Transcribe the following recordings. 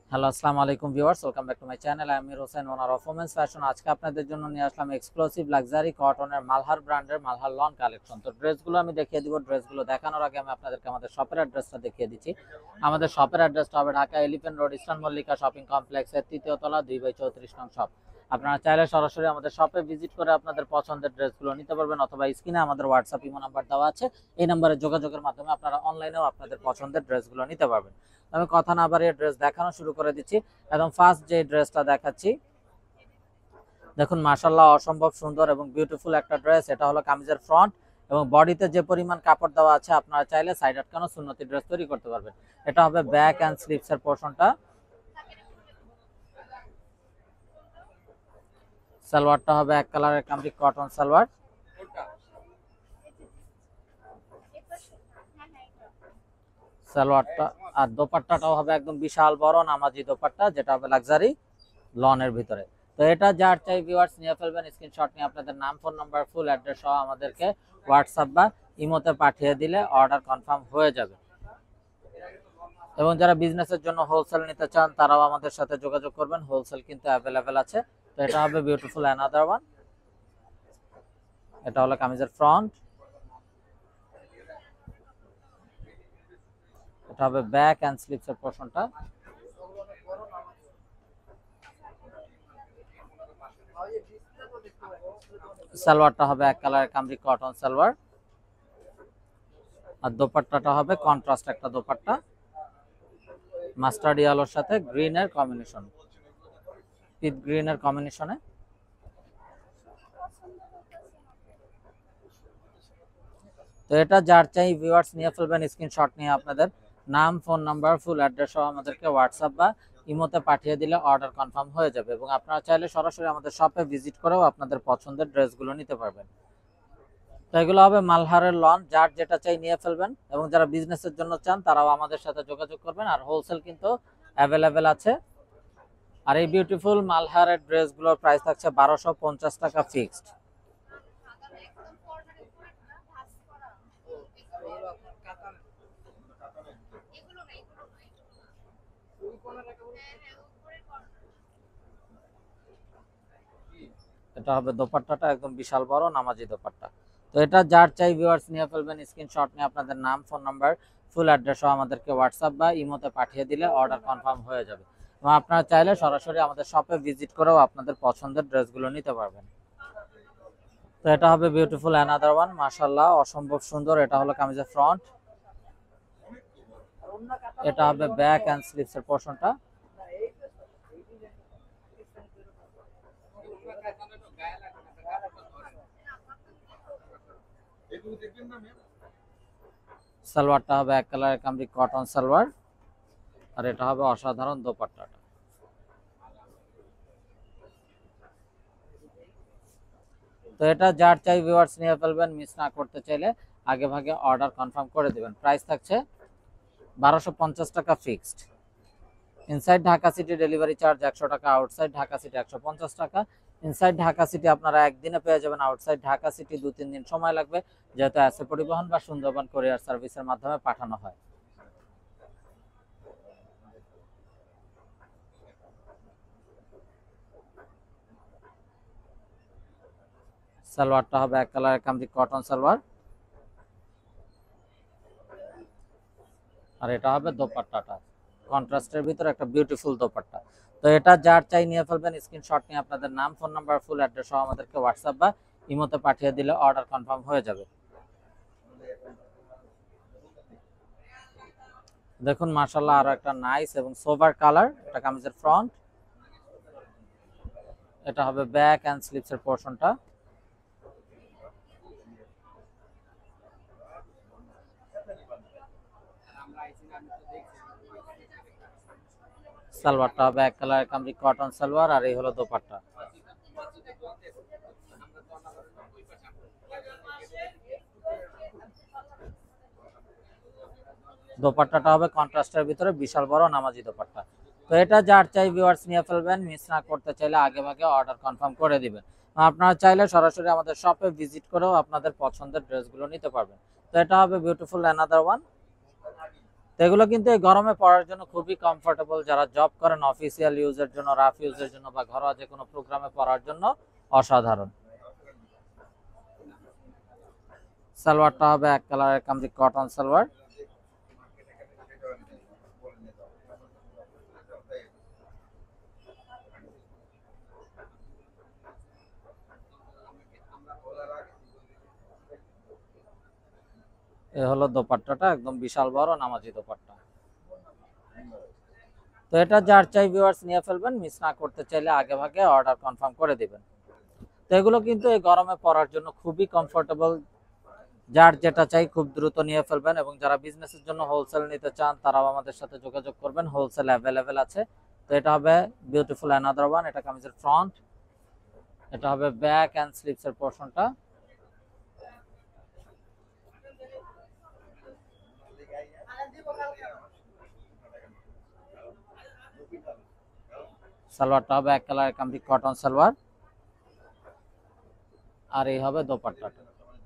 Hello, আসসালামু আলাইকুম viewers, welcome back to my channel. আমি Amir Hossain, owner of women's fashion. আজকে আপনাদের জন্য নিয়ে আসলাম এক্সক্লুসিভ লাক্সারি কটনের মালহার ব্র্যান্ডের মালহার লন কালেকশন। তো ড্রেসগুলো আমি দেখিয়ে দিব। ড্রেসগুলো দেখানোর আগে আমি আপনাদেরকে আমাদের শপের অ্যাড্রেসটা দেখিয়ে দিচ্ছি। আমাদের শপের অ্যাড্রেসটা হবে Dhaka elephant road, eastern Mallika shopping কমপ্লেক্সের 3য় তলা 2/34 নং শপ। আপনারা চাইলে সরাসরি আমাদের শপে ভিজিট করে আপনাদের পছন্দের ড্রেসগুলো নিতে পারবেন, অথবা স্ক্রিনে আমাদের হোয়াটসঅ্যাপ ইমো নাম্বার দেওয়া আছে, এই নাম্বারে যোগাযোগের মাধ্যমে আপনারা অনলাইনেও আপনাদের পছন্দের ড্রেসগুলো নিতে পারবেন। আমি কথা না বাড়িয়ে ড্রেস দেখানো শুরু করে দিচ্ছি। একদম ফার্স্ট যে ড্রেসটা দেখাচ্ছি, দেখুন মাশাআল্লাহ অসম্ভব সুন্দর এবং বিউটিফুল একটা ড্রেস। এটা হলো কামিজের ফ্রন্ট এবং বডিতে যে পরিমাণ কাপড় দেওয়া আছে আপনারা চাইলে সাইড আটকানো সুন্নতি ড্রেস তৈরি করতে পারবেন। এটা হবে ব্যাক অ্যান্ড স্লিভস এর পোরশনটা। সালোয়ারটা হবে এক কালারের কামরি কটন সালোয়ার। সালোয়ারটা আর দোপাট্টাটাও হবে একদম বিশাল বড় নামাজি দোপাট্টা, যেটা হবে লাক্সারি লনের ভিতরে। তো এটা যার চাই ভিউয়ার্স নিয়ে ফেলবেন, স্ক্রিনশট নিয়ে আপনাদের নাম, ফোন নাম্বার, ফুল অ্যাড্রেস সহ আমাদেরকে হোয়াটসঅ্যাপ বা ইমোতে পাঠিয়ে দিলে অর্ডার কনফার্ম হয়ে যাবে। এবং যারা বিজনেসের জন্য হোলসেল নিতে চান তারাও আমাদের সাথে যোগাযোগ করবেন, হোলসেল কিন্তু অ্যাভেলেবেল আছে। তো এটা হবে বিউটিফুল অ্যানাদার ওয়ান। এটা হলো কামিজের ফ্রন্ট, এটা হবে ব্যাক অ্যান্ড স্লিভস এর পোরশনটা। সালোয়ারটা হবে এক কালারের কামরি কটন সালোয়ার, আর দোপাট্টাটা হবে কন্ট্রাস্ট একটা দোপাট্টা, মাস্টার্ড ইয়েলোর সাথে গ্রিনের কম্বিনেশন, পিট গ্রিনের কম্বিনেশনে। তো এটা যার চাই ভিউয়ার্স নিয়ে ফেলবেন, স্ক্রিনশট নিয়ে আপনাদের নাম, ফোন নাম্বার, ফুল অ্যাড্রেস সহ আমাদেরকে হোয়াটসঅ্যাপ বা ইমোতে পাঠিয়ে দিলে অর্ডার কনফার্ম হয়ে যাবে। এবং আপনারা চাইলে সরাসরি আমাদের শপে ভিজিট করেও আপনাদের পছন্দের ড্রেসগুলো নিতে পারবেন। তো এগুলো হবে মালহারের লন, যার যেটা চাই নিয়ে ফেলবেন। এবং যারা বিজনেসের জন্য চান তারাও আমাদের সাথে যোগাযোগ করবেন, আর হোলসেল কিন্তু অ্যাভেলেবেল আছে। আর এই বিউটিফুল মালহারের ড্রেসগুলোর প্রাইস থাকছে 1250 টাকা ফিক্সড। এটা হবে দোপাট্টাটা একদম বিশাল বড় নামাজি দোপাট্টা। তো এটা যার চাই ভিউয়ার্স নিয়ে ফেলবেন, স্ক্রিনশট নিয়ে আপনাদের নাম, ফোন নাম্বার, ফুল অ্যাড্রেস সহ আমাদেরকে হোয়াটসঅ্যাপ বা ইমোতে পাঠিয়ে দিলে অর্ডার কনফার্ম হয়ে যাবে। এবং আপনারা চাইলে সরাসরি আমাদের শপে ভিজিট করেও আপনাদের পছন্দের ড্রেসগুলো নিতে পারবেন। তো এটা হবে বিউটিফুল অ্যানাদার ওয়ান, মাশাআল্লাহ অসম্ভব সুন্দর। এটা হলো কামিজের ফ্রন্ট, এটা হবে ব্যাক অ্যান্ড স্লিভস এর পোরশনটা। সালোয়ারটা হবে এক কালারের কামরি কটন সালোয়ার, আর এটা হবে অসাধারণ দোপাট্টাটা। তো এটা যার চাই ভিউয়ার্স নিয়ে ফেলবেন, মিস না করতে চাইলে আগে ভাগে অর্ডার কনফার্ম করে দিবেন। প্রাইস থাকছে 1250 টাকা fixed. Inside Dhaka city delivery charge 100 টাকা, আউটসাইড ঢাকা সিটি 150 টাকা। ইনসাইড ঢাকা সিটি আপনারা একদিনে পেয়ে যাবেন, আউটসাইড ঢাকা সিটি 2-3 দিন সময় লাগবে, যেহেতু এসএ পরিবহন বা সুন্দরবন কোরিয়ার সার্ভিসের মাধ্যমে পাঠানো হয়। সালোয়ারটা হবে এক কালারের কামজি কটন সালোয়ার, আর এটা হবে দোপাট্টাটা কন্ট্রাস্টের ভিতরে একটা বিউটিফুল দোপাট্টা। তো এটা যার চাই নিয়ে ফেলবেন, স্ক্রিনশট নিয়ে আপনাদের নাম, ফোন নাম্বার, ফুল অ্যাড্রেস সহ আমাদেরকে হোয়াটসঅ্যাপ বা ইমোতে পাঠিয়ে দিলে অর্ডার কনফার্ম হয়ে যাবে। দেখুন মাশাআল্লাহ আরো একটা নাইস এবং সোভার কালার। এটা কামিজের ফ্রন্ট, এটা হবে ব্যাক অ্যান্ড স্লিভস এর পোরশনটা। সালোয়ারটা হবে এক কালারের কামরি কটন সালোয়ার, আর এই হলো দোপাট্টা। দোপাট্টাটা হবে কন্ট্রাস্টের ভিতরে বিশাল বড় নামাজি দোপাট্টা। তো এটা যার চাই ভিউয়ার্স নিয়ে ফেলবেন, মিস না করতে চাইলে আগে ভাগে অর্ডার কনফার্ম করে দিবেন। আপনারা চাইলে সরাসরি আমাদের শপে ভিজিট করেও আপনাদের পছন্দের ড্রেসগুলো নিতে পারবেন। তো এটা হবে বিউটিফুল অ্যানাদার ওয়ান। তো এগুলো কিন্তু এই গরমে পরার জন্য খুবই কমফোর্টেবল, যারা জব করেন অফিসিয়াল ইউজের জন্য, রাফ ইউজের জন্য বা ঘরোয়া যে কোনো প্রোগ্রামে পরার জন্য অসাধারণ। সালোয়ারটা হবে এক কালারের কামরি কটন সালোয়ার। এ হলো দোপাট্টাটা, একদম বিশাল বড় নামাজি দোপাট্টা। তো এটা যার চাই ভিউয়ার্স নিয়ে ফেলবেন, মিস না করতে চাইলে আগে ভাগে অর্ডার কনফার্ম করে দিবেন। তো এগুলো কিন্তু এই গরমে পরার জন্য খুবই কমফোর্টেবল, যার যেটা চাই খুব দ্রুত নিয়ে ফেলবেন। এবং যারা বিজনেসের জন্য হোলসেল নিতে চান তারাও আমাদের সাথে যোগাযোগ করবেন, হোলসেল অ্যাভেলেবেল আছে। তো এটা হবে বিউটিফুল অ্যানাদার ওয়ান, এটা কামিজের ফ্রন্ট, এটা হবে ব্যাক এন্ড স্লিভস এর পোরশনটা। সালোয়ারটা হবে এক কালারের কামরি কটন সালোয়ার, আর এই হবে দোপাট্টাটা।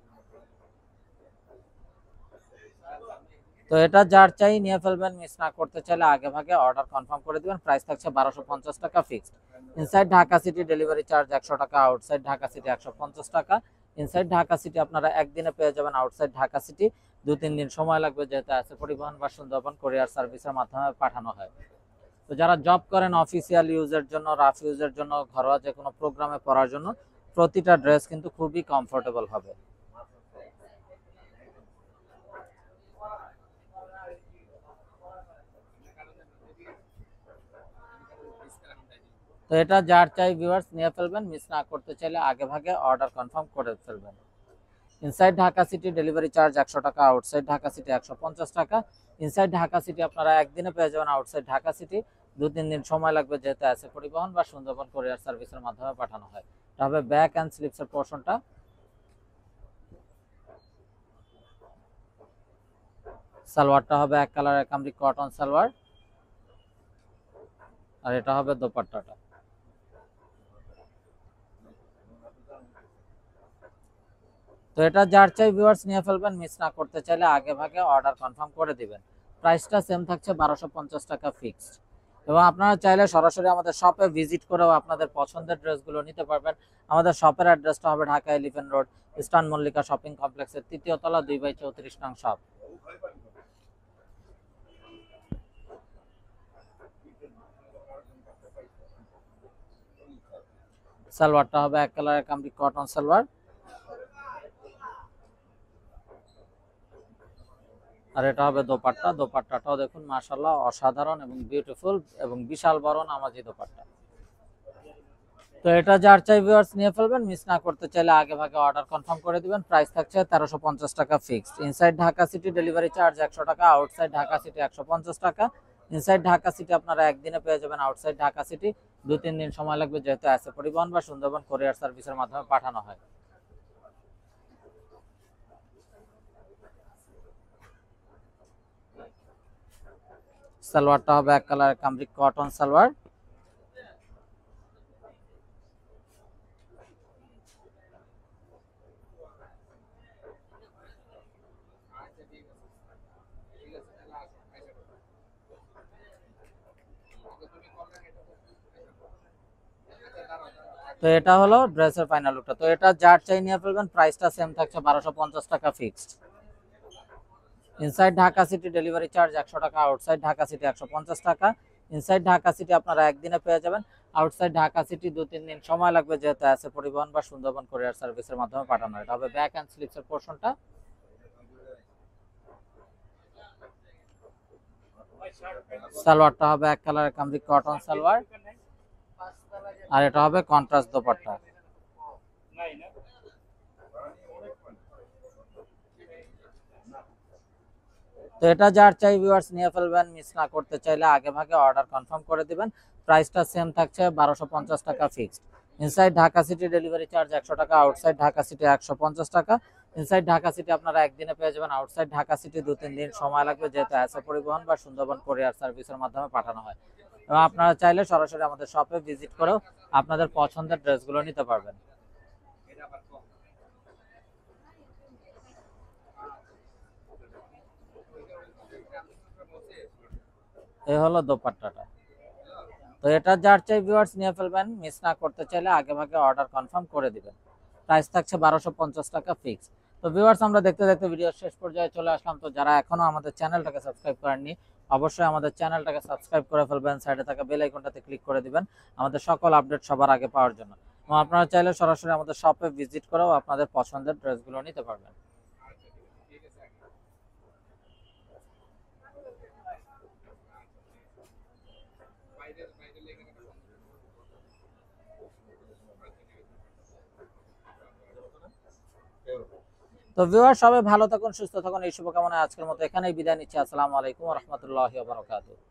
তো এটা যার চাই নিয়ে ফেলবেন, মিস না করতে চাইলে আগে ভাগে অর্ডার কনফার্ম করে দিবেন। প্রাইস থাকছে 1250 টাকা fixed. Inside Dhaka city delivery charge 100 টাকা, আউটসাইড ঢাকা সিটি 150 টাকা। ইনসাইড ঢাকা সিটি আপনারা একদিনে পেয়ে যাবেন, আউটসাইড ঢাকা সিটি 2-3 দিন সময় লাগবে, যেহেতু আছে পরিবহন বা সুন্দরবন কোরিয়ার সার্ভিসের মাধ্যমে পাঠানো হয়। তো যারা জব করেন অফিসিয়াল ইউজের জন্য, রাফ ইউজের জন্য, ঘরোয়া যে কোনো প্রোগ্রামে পড়ার জন্য প্রতিটা ড্রেস কিন্তু খুবই কমফোর্টেবল হবে। তো এটা যার চাই ভিউয়ার্স নিয়ে ফেলবেন, মিস না করতে চাইলে আগে ভাগে অর্ডার কনফার্ম করে ফেলবেন। Inside Dhaka city delivery charge 100 টাকা, আউটসাইড ঢাকা সিটি 150 টাকা। ইনসাইড ঢাকা সিটি আপনারা একদিনে পেয়ে যাবেন, আউটসাইড ঢাকা সিটি 2-3 দিন সময় লাগবে, যেহেতু আছে পরিবহন বা সুন্দরবন কোরিয়ার সার্ভিসের মাধ্যমে পাঠানো হয়। তবে ব্যাক অ্যান্ড স্লিভস এর পোর্শনটা। সালোয়ারটা হবে এক কালারের কামরি কটন সালোয়ার, আর এটা হবে দোপাট্টাটা। তো এটা যার চাই ভিউয়ার্স নিয়ে ফেলবেন, মিস না করতে চাইলে আগে ভাগে অর্ডার কনফার্ম করে দিবেন। প্রাইসটা সেম থাকছে 1250 টাকা ফিক্সড। এবং আপনারা চাইলে সরাসরি আমাদের শপে ভিজিট করেও আপনাদের পছন্দের ড্রেসগুলো নিতে পারবেন। আমাদের শপের অ্যাড্রেসটা হবে Dhaka elephant road, eastern Mallika shopping কমপ্লেক্সের 3য় তলা 2/34 নং শপ। সালোয়ারটা হবে এক কালারের কামরি কটন সালোয়ার, আর এটা হবে দোপাট্টা। দোপাট্টাটাও দেখুন মাশাআল্লাহ অসাধারণ এবং বিউটিফুল এবং বিশাল বড় নামাজি দোপাট্টা। তো এটা যার চাই ভিউয়ার্স নিয়ে ফেলবেন, মিস না করতে চাইলে আগে ভাগে অর্ডার কনফার্ম করে দিবেন। প্রাইস থাকছে 1350 টাকা fixed. Inside Dhaka city delivery charge 100 টাকা, আউটসাইড ঢাকা সিটি 150 টাকা। ইনসাইড ঢাকা সিটি আপনারা একদিনে পেয়ে যাবেন, আউটসাইড ঢাকা সিটি 2-3 দিন সময় লাগবে, যেহেতু আছে পরিবহন বা সুন্দরবন কোরিয়ার সার্ভিসের মাধ্যমে পাঠানো হয়। সালোয়ারটা হবে এক কালারের কামরি কটন সালোয়ার, তো এটা হলো ড্রেসের ফাইনাল লুকটা। তো এটা যার চাই নিয়ে ফেলবেন, প্রাইসটা সেম থাকছে 1250 টাকা fixed. Inside Dhaka city delivery charge 100 টাকা, আউটসাইড ঢাকা সিটি 150 টাকা। ইনসাইড ঢাকা সিটি আপনারা একদিনে পেয়ে যাবেন, আউটসাইড ঢাকা সিটি 2-3 দিন সময় লাগবে, যেহেতু আছে পরিবহন বা সুন্দরবন কোরিয়ার সার্ভিসের মাধ্যমে পাঠানো হয়। এটা হবে ব্যাক অ্যান্ড স্লিভস এর পোর্শনটা। সালোয়ারটা হবে এক কালারের কামরি কটন সালোয়ার, আর এটা হবে কন্ট্রাস্ট দোপাট্টা। তো এটা যার চাই ভিউয়ার্স নিয়ে ফেলবেন, মিস না করতে চাইলে আগে ভাগে অর্ডার কনফার্ম করে দিবেন। প্রাইসটা সেম থাকছে 1250 টাকা fixed. Inside Dhaka city delivery charge 100 টাকা, আউটসাইড ঢাকা সিটি 150 টাকা। ইনসাইড ঢাকা সিটি আপনারা একদিনে পেয়ে যাবেন, আউটসাইড ঢাকা সিটি 2-3 দিন সময় লাগবে, যেহেতু আছে পরিবহন বা সুন্দরবন কোরিয়ার সার্ভিসের মাধ্যমে পাঠানো হয়। এবং আপনারা চাইলে সরাসরি আমাদের শপে ভিজিট করেও আপনাদের পছন্দের ড্রেসগুলো নিতে পারবেন। এই হলো দোপাট্টাটা। তো এটা যার চাই ভিউয়ার্স নিয়ে ফেলবেন, মিস না করতে চাইলে আগে ভাগে অর্ডার কনফার্ম করে দিবেন। প্রাইস থাকছে 1250 টাকা ফিক্স। তো ভিউয়ার্স আমরা দেখতে দেখতে ভিডিও শেষ পর্যায়ে চলে আসলাম। তো যারা এখনো আমাদের চ্যানেলটাকে সাবস্ক্রাইব করেননি অবশ্যই আমাদের চ্যানেলটাকে সাবস্ক্রাইব করে ফেলবেন, সাইডে থাকা বেল আইকনটাতে ক্লিক করে দিবেন আমাদের সকল আপডেট সবার আগে পাওয়ার জন্য। এবং আপনারা চাইলে সরাসরি আমাদের শপে ভিজিট করেও আপনাদের পছন্দের ড্রেসগুলো নিতে পারবেন। তো ভিউয়ার সবাই ভালো থাকুন, সুস্থ থাকুন, এই শুভকামনায় আজকের মতো এখানেই বিদায় নিচ্ছি। আসসালামু আলাইকুম ওয়া রাহমাতুল্লাহি ওয়া বারাকাতুহু।